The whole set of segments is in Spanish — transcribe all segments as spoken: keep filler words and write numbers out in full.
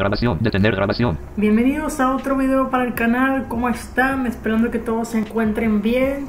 grabación, detener grabación. Bienvenidos a otro video para el canal. ¿Cómo están? Esperando que todos se encuentren bien.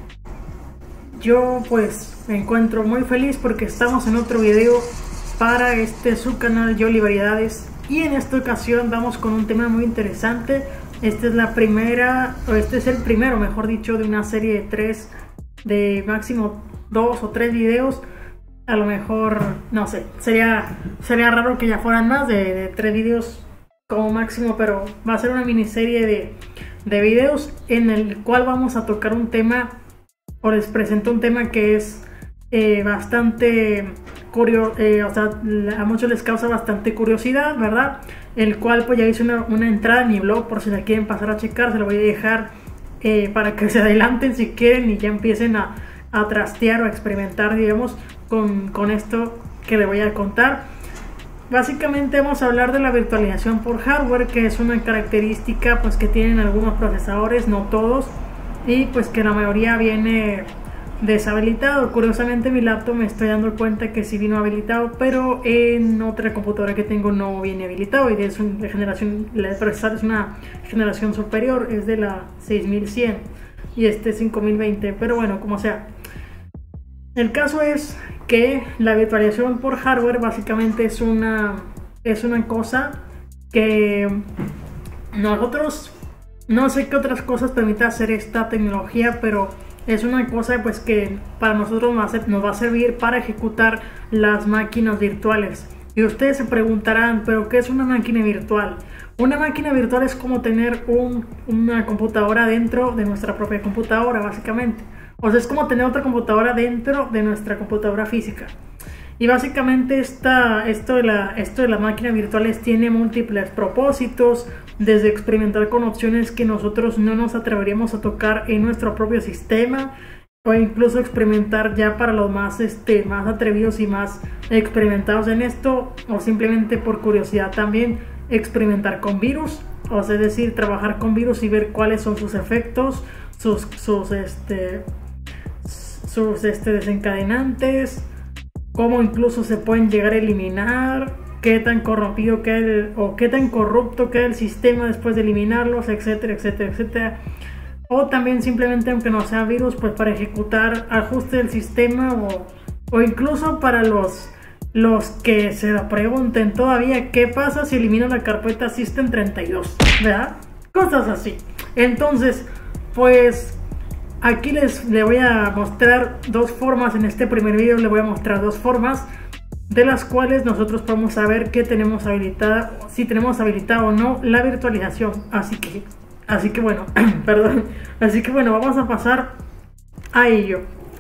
Yo pues me encuentro muy feliz porque estamos en otro video para este su canal Yoli Variedades. Y en esta ocasión vamos con un tema muy interesante. Esta es la primera, o este es el primero, mejor dicho, de una serie de tres, de máximo dos o tres videos. A lo mejor, no sé, sería, sería raro que ya fueran más de, de tres videos como máximo, pero va a ser una miniserie de, de videos en el cual vamos a tocar un tema, o les presento un tema que es eh, bastante curioso, eh, o sea, a muchos les causa bastante curiosidad, ¿verdad? El cual pues ya hice una, una entrada en mi blog, por si la quieren pasar a checar, se lo voy a dejar eh, para que se adelanten si quieren y ya empiecen a, a trastear o a experimentar, digamos, Con, con esto que le voy a contar. Básicamente vamos a hablar de la virtualización por hardware, que es una característica pues que tienen algunos procesadores, no todos, y pues que la mayoría viene deshabilitado. Curiosamente en mi laptop me estoy dando cuenta que sí vino habilitado, pero en otra computadora que tengo no viene habilitado, y es una generación, la procesador es una generación superior, es de la seis mil cien y este cinco mil veinte, pero bueno, como sea. El caso es que la virtualización por hardware básicamente es una, es una cosa que nosotros, no sé qué otras cosas permite hacer esta tecnología, pero es una cosa pues que para nosotros nos va a, nos va a servir para ejecutar las máquinas virtuales. Y ustedes se preguntarán, ¿pero qué es una máquina virtual? Una máquina virtual es como tener un, una computadora dentro de nuestra propia computadora, básicamente. O sea, es como tener otra computadora dentro de nuestra computadora física. Y básicamente esta, esto, de la, esto de las máquinas virtuales tiene múltiples propósitos, desde experimentar con opciones que nosotros no nos atreveríamos a tocar en nuestro propio sistema, o incluso experimentar ya para los más, este, más atrevidos y más experimentados en esto, o simplemente por curiosidad también experimentar con virus, o sea, es decir, trabajar con virus y ver cuáles son sus efectos, sus, sus este... sus este, desencadenantes, cómo incluso se pueden llegar a eliminar, qué tan corrompido queda el, o qué tan corrupto queda el sistema después de eliminarlos, etcétera, etcétera, etcétera. O también simplemente, aunque no sea virus, pues para ejecutar ajuste del sistema, o, o incluso para los, los que se lo pregunten todavía, ¿qué pasa si elimino la carpeta System treinta y dos? ¿Verdad? Cosas así. Entonces, pues aquí les, les voy a mostrar dos formas. En este primer video les voy a mostrar dos formas de las cuales nosotros podemos saber que tenemos habilitada, si tenemos habilitada o no la virtualización. Así que, así que bueno, perdón. Así que bueno, vamos a pasar a ello.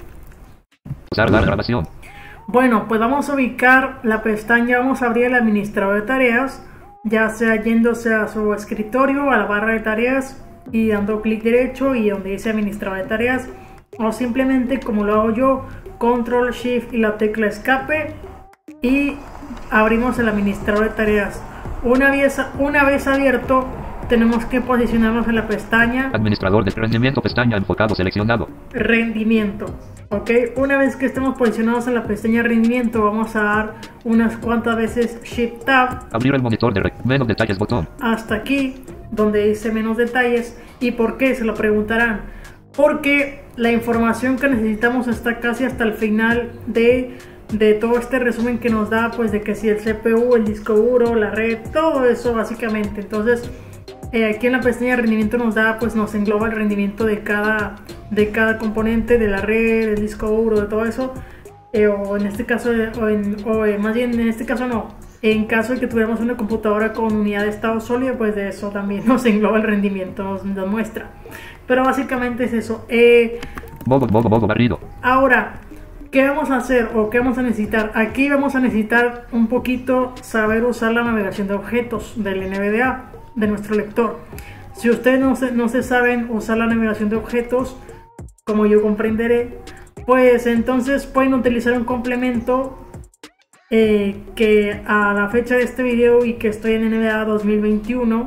Usar la grabación. Bueno, pues vamos a ubicar la pestaña, vamos a abrir el administrador de tareas, ya sea yéndose a su escritorio, a la barra de tareas, y dando clic derecho y donde dice administrador de tareas, o simplemente como lo hago yo, control shift y la tecla escape, y abrimos el administrador de tareas. Una vez, una vez abierto, tenemos que posicionarnos en la pestaña Administrador de rendimiento, pestaña enfocado seleccionado. Rendimiento. Ok, una vez que estemos posicionados en la pestaña rendimiento, vamos a dar unas cuantas veces shift tab. Abrir el monitor de menos detalles botón. Hasta aquí, donde dice menos detalles. ¿Y por qué? Se lo preguntarán. Porque la información que necesitamos está casi hasta el final de, de todo este resumen que nos da, pues de que si el C P U, el disco duro, la red, todo eso básicamente. Entonces, eh, aquí en la pestaña de rendimiento nos da, pues nos engloba el rendimiento de cada, de cada componente, de la red, del disco duro, de todo eso. Eh, o en este caso, o, en, o eh, más bien en este caso no. En caso de que tuviéramos una computadora con unidad de estado sólido, pues de eso también nos engloba el rendimiento, nos, nos muestra. Pero básicamente es eso. Eh, modo, modo, modo barrido. Ahora, ¿qué vamos a hacer o qué vamos a necesitar? Aquí vamos a necesitar un poquito saber usar la navegación de objetos del N V D A, de nuestro lector. Si ustedes no se, no se saben usar la navegación de objetos, como yo comprenderé, pues entonces pueden utilizar un complemento Eh, que a la fecha de este video y que estoy en N V D A dos mil veintiuno,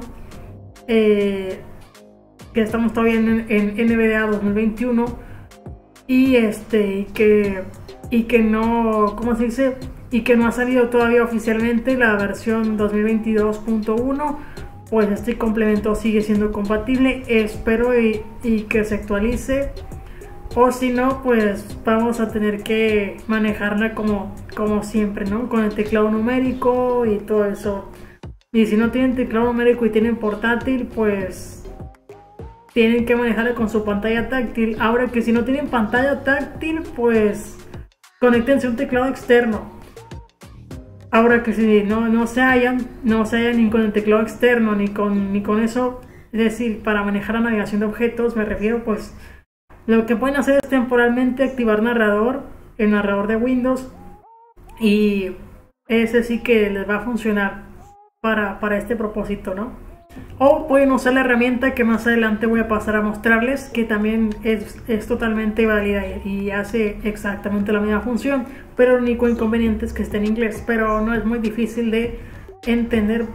eh, que estamos todavía en, en N V D A dos mil veintiuno, y este y que y que no, ¿cómo se dice? y que no ha salido todavía oficialmente la versión dos mil veintidós punto uno, pues este complemento sigue siendo compatible. Espero y, y que se actualice, o si no, pues vamos a tener que manejarla como, como siempre, ¿no? Con el teclado numérico y todo eso. Y si no tienen teclado numérico y tienen portátil, pues tienen que manejarla con su pantalla táctil. Ahora que si no tienen pantalla táctil, pues conéctense a un teclado externo. Ahora que si no, no se hallan, no se hallan ni con el teclado externo ni con, ni con eso, es decir, para manejar la navegación de objetos, me refiero, pues lo que pueden hacer es temporalmente activar narrador, el narrador de Windows, y ese sí que les va a funcionar para, para este propósito, ¿no? O pueden usar la herramienta que más adelante voy a pasar a mostrarles, que también es, es totalmente válida y, y hace exactamente la misma función, pero el único inconveniente es que esté en inglés, pero no es muy difícil de entender,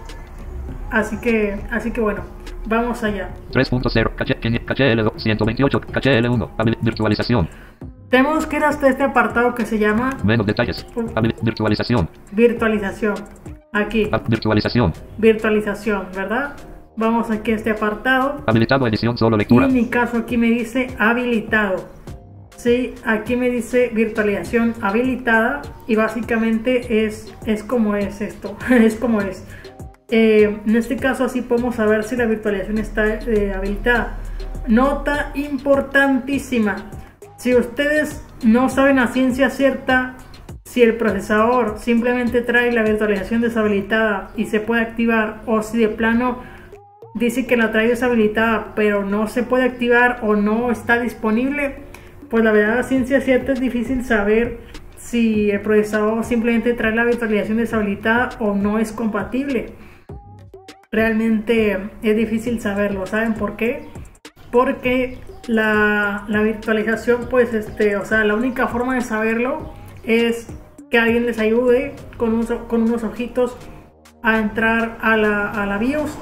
así que, así que bueno, vamos allá. tres punto cero, caché, caché L ciento veintiocho, caché L uno, virtualización. Tenemos que ir hasta este apartado que se llama Menos detalles, virtualización. Virtualización. Aquí. Virtualización. Virtualización, ¿verdad? Vamos aquí a este apartado. Habilitado edición solo lectura. Y en mi caso aquí me dice habilitado. Sí, aquí me dice virtualización habilitada. Y básicamente es, es como es esto. Es como es. Eh, en este caso así podemos saber si la virtualización está eh, habilitada. Nota importantísima. Si ustedes no saben a ciencia cierta si el procesador simplemente trae la virtualización deshabilitada y se puede activar, o si de plano dice que la trae deshabilitada pero no se puede activar o no está disponible, pues la verdad a ciencia cierta es difícil saber si el procesador simplemente trae la virtualización deshabilitada o no es compatible. Realmente es difícil saberlo. ¿Saben por qué? Porque la, la virtualización, pues este, o sea, la única forma de saberlo es que alguien les ayude con, un, con unos ojitos a entrar a la, a la BIOS,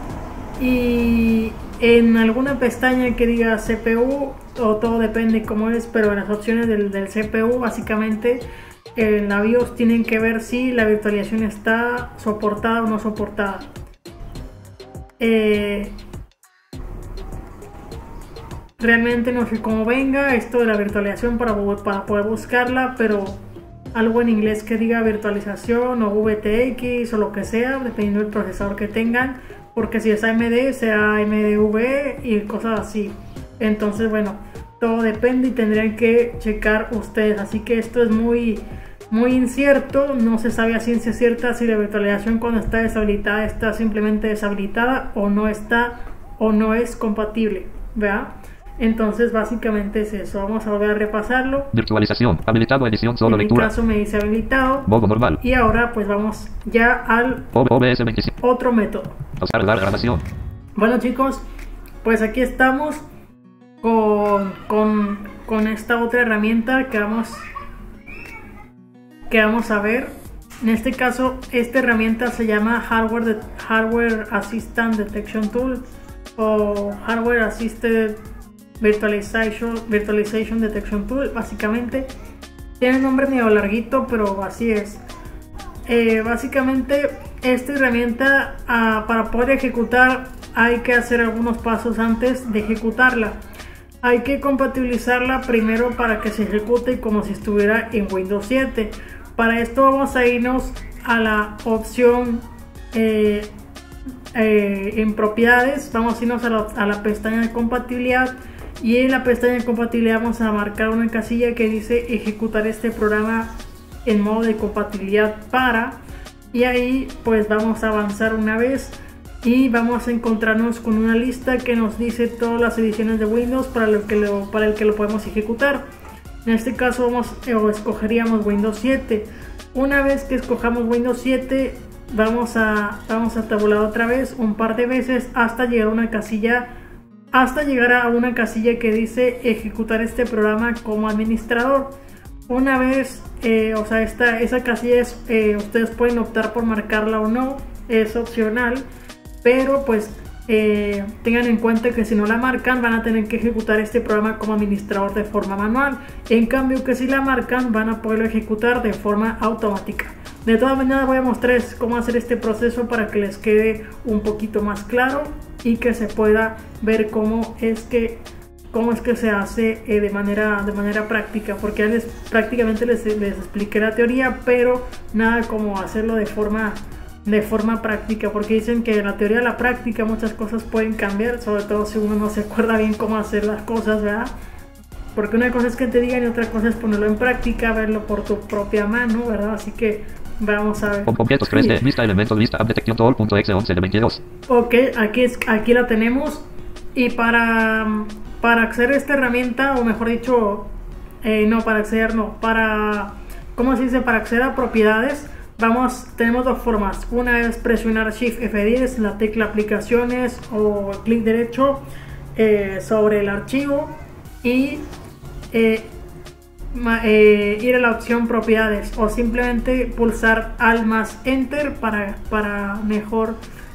y en alguna pestaña que diga C P U, o todo depende cómo es, pero en las opciones del, del C P U, básicamente en la BIOS tienen que ver si la virtualización está soportada o no soportada. Eh, realmente no sé cómo venga esto de la virtualización para, para poder buscarla, pero algo en inglés que diga virtualización o V T X o lo que sea, dependiendo del procesador que tengan, porque si es A M D sea M D V y cosas así. Entonces bueno, todo depende y tendrían que checar ustedes, así que esto es muy muy incierto. No se sabe a ciencia cierta si la virtualización cuando está deshabilitada está simplemente deshabilitada o no está, o no es compatible, ¿verdad? Entonces básicamente es eso. Vamos a volver a repasarlo. Virtualización, habilitado edición solo en lectura. En mi caso me dice habilitado. Modo normal. Y ahora pues vamos ya al O B S veinticinco. otro método. Pausar la grabación. Bueno chicos, pues aquí estamos con, con, con esta otra herramienta que vamos, que vamos a ver. En este caso, esta herramienta se llama Hardware, de, Hardware Assistant Detection Tool o Hardware Assisted Virtualization, Virtualization Detection Tool. Básicamente tiene un nombre medio larguito, pero así es. Eh, básicamente esta herramienta, uh, para poder ejecutar hay que hacer algunos pasos antes de ejecutarla. Hay que compatibilizarla primero para que se ejecute como si estuviera en Windows siete. Para esto vamos a irnos a la opción eh, eh, en propiedades. Vamos a irnos a la, a la pestaña de compatibilidad, y en la pestaña de compatibilidad vamos a marcar una casilla que dice ejecutar este programa en modo de compatibilidad para, y ahí pues vamos a avanzar una vez y vamos a encontrarnos con una lista que nos dice todas las ediciones de Windows para, lo que lo, para el que lo podemos ejecutar. En este caso vamos o escogeríamos Windows siete. Una vez que escojamos Windows siete, vamos a, vamos a tabular otra vez un par de veces hasta llegar a una casilla hasta llegar a una casilla que dice ejecutar este programa como administrador. Una vez, eh, o sea, esta, esa casilla es, eh, ustedes pueden optar por marcarla o no, es opcional, pero pues eh, tengan en cuenta que si no la marcan van a tener que ejecutar este programa como administrador de forma manual. En cambio que si la marcan van a poderlo ejecutar de forma automática. De todas maneras voy a mostrarles cómo hacer este proceso para que les quede un poquito más claro y que se pueda ver cómo es que cómo es que se hace eh, de manera de manera práctica, porque ya les prácticamente les, les expliqué la teoría, pero nada como hacerlo de forma de forma práctica, porque dicen que en la teoría y la práctica muchas cosas pueden cambiar, sobre todo si uno no se acuerda bien cómo hacer las cosas, ¿verdad? Porque una cosa es que te digan y otra cosa es ponerlo en práctica, verlo por tu propia mano, ¿verdad? Así que vamos a ver. Objetos tres D, lista elementos, lista app detección tool.exe once de veintidós. Ok, aquí, es, aquí la tenemos. Y para, para acceder a esta herramienta, o mejor dicho, eh, no, para acceder, no, para, ¿cómo se dice? Para acceder a propiedades, vamos, tenemos dos formas. Una es presionar Shift F diez, la tecla aplicaciones o clic derecho eh, sobre el archivo y eh, eh, ir a la opción propiedades, o simplemente pulsar Alt más Enter para, para mejor,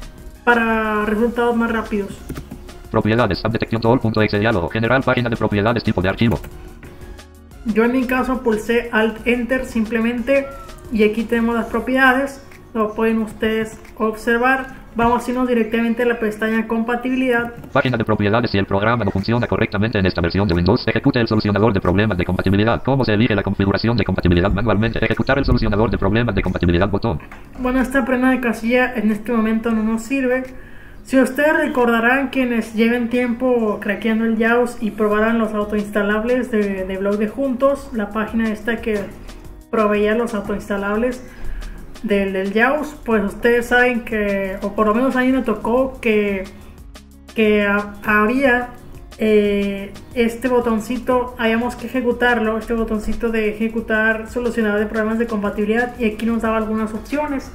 para resultados más rápidos. Propiedades, app detección tool.exe, diálogo general, página de propiedades, tipo de archivo. Yo en mi caso pulsé Alt Enter simplemente y aquí tenemos las propiedades, lo pueden ustedes observar. Vamos a irnos directamente a la pestaña compatibilidad. Página de propiedades. Si el programa no funciona correctamente en esta versión de Windows, ejecute el solucionador de problemas de compatibilidad. ¿Cómo se elige la configuración de compatibilidad manualmente? Ejecutar el solucionador de problemas de compatibilidad botón. Bueno, esta primera casilla en este momento no nos sirve. Si ustedes recordarán, quienes lleven tiempo craqueando el JAWS y probarán los autoinstalables de, de Blog de Juntos, la página esta que proveía los autoinstalables del, del JAWS, pues ustedes saben que, o por lo menos a mí me tocó que, que a, había eh, este botoncito, habíamos que ejecutarlo, este botoncito de ejecutar solucionador de problemas de compatibilidad, y aquí nos daba algunas opciones.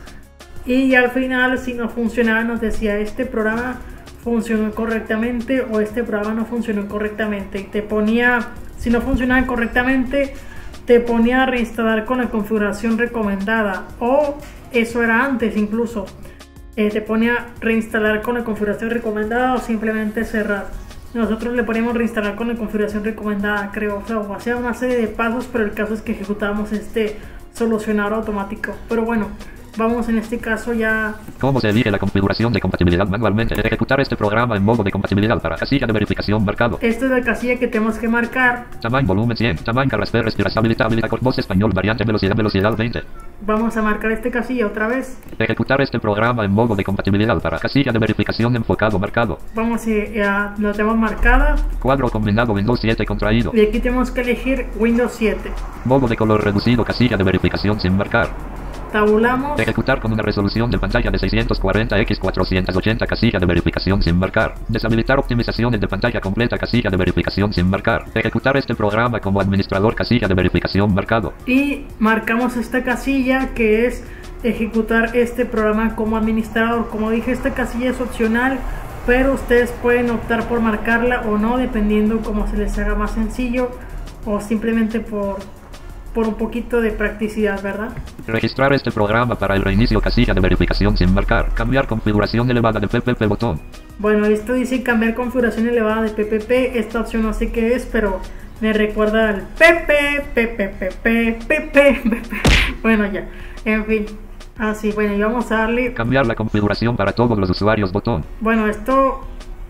Y al final, si no funcionaba, nos decía este programa funcionó correctamente o este programa no funcionó correctamente. Y te ponía, si no funcionaba correctamente, te ponía a reinstalar con la configuración recomendada. O eso era antes incluso. Eh, te ponía reinstalar con la configuración recomendada o simplemente cerrar. Nosotros le poníamos reinstalar con la configuración recomendada, creo. O sea, o hacía una serie de pasos, pero el caso es que ejecutábamos este solucionador automático. Pero bueno. Vamos en este caso ya... ¿Cómo se elige la configuración de compatibilidad manualmente? Ejecutar este programa en modo de compatibilidad para casilla de verificación marcado. Esta es la casilla que tenemos que marcar. Tamaño volumen cien, tamaño carrasper respirabilidad, habilidad voz español, variante velocidad, velocidad veinte. Vamos a marcar esta casilla otra vez. Ejecutar este programa en modo de compatibilidad para casilla de verificación enfocado marcado. Vamos a, lo tenemos marcada. Cuadro combinado Windows siete contraído. Y aquí tenemos que elegir Windows siete. Modo de color reducido, casilla de verificación sin marcar. Tabulamos. Ejecutar con una resolución de pantalla de seiscientos cuarenta por cuatrocientos ochenta, casilla de verificación sin marcar. Deshabilitar optimizaciones de pantalla completa, casilla de verificación sin marcar. Ejecutar este programa como administrador, casilla de verificación marcado. Y marcamos esta casilla que es ejecutar este programa como administrador. Como dije, esta casilla es opcional, pero ustedes pueden optar por marcarla o no, dependiendo cómo se les haga más sencillo, o simplemente por... por un poquito de practicidad, ¿verdad? Registrar este programa para el reinicio, casilla de verificación sin marcar. Cambiar configuración elevada de P P P botón. Bueno, esto dice cambiar configuración elevada de P P P. Esta opción no sé qué es, pero me recuerda al P P, P P P P, P P. Bueno, ya, en fin. Así, bueno, y vamos a darle... Cambiar la configuración para todos los usuarios botón. Bueno, esto...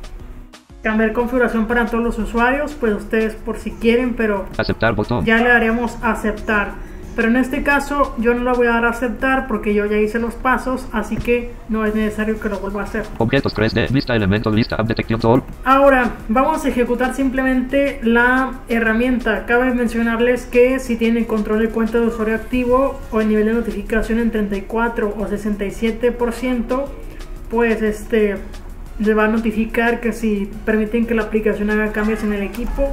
Cambiar configuración para todos los usuarios, pues ustedes por si quieren, pero aceptar botón. Ya le haremos aceptar. Pero en este caso yo no lo voy a dar a aceptar porque yo ya hice los pasos, así que no es necesario que lo vuelva a hacer. Objetos tres D, lista elementos, lista app detección tool. Ahora vamos a ejecutar simplemente la herramienta. Cabe mencionarles que si tienen control de cuenta de usuario activo o el nivel de notificación en treinta y cuatro o sesenta y siete por ciento, pues este... les va a notificar que si permiten que la aplicación haga cambios en el equipo,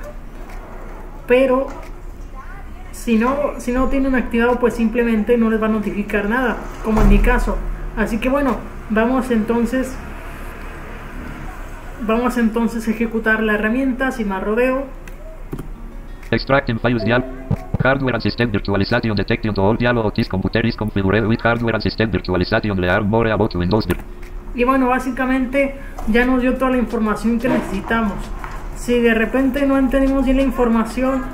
pero si no, si no tienen activado, pues simplemente no les va a notificar nada, como en mi caso. Así que bueno, vamos entonces vamos entonces a ejecutar la herramienta sin más rodeo. Extracting files dial Hardware and System Virtualization Detection to all dialogue is computer is configured with Hardware and System Virtualization learn more about Windows. Y bueno, básicamente ya nos dio toda la información que necesitamos. Si de repente no entendimos bien la información,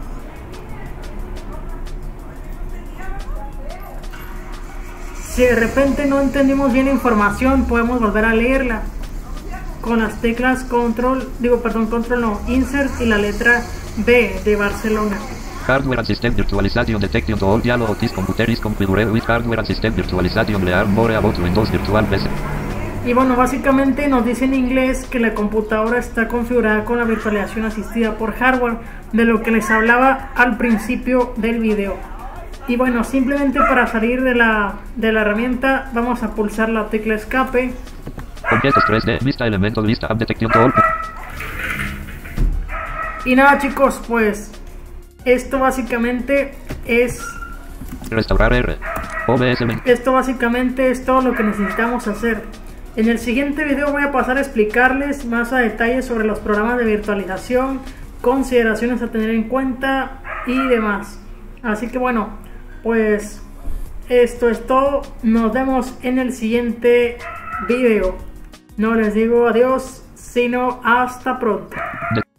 si de repente no entendimos bien la información, podemos volver a leerla con las teclas control, digo perdón, control no, insert y la letra B de Barcelona. Hardware and System Virtualization Detection to all dialogue is computer is configured with Hardware and System Virtualization. Learn more about Windows Virtual P C. Y bueno, básicamente nos dice en inglés que la computadora está configurada con la virtualización asistida por hardware, de lo que les hablaba al principio del video. Y bueno, simplemente para salir de la, de la herramienta vamos a pulsar la tecla escape. Objetos tres D, vista elementos, vista app detección todo. Y nada chicos, pues esto básicamente es... Restaurar R. O B S. Esto básicamente es todo lo que necesitamos hacer. En el siguiente video voy a pasar a explicarles más a detalle sobre los programas de virtualización, consideraciones a tener en cuenta y demás. Así que bueno, pues esto es todo. Nos vemos en el siguiente video. No les digo adiós, sino hasta pronto.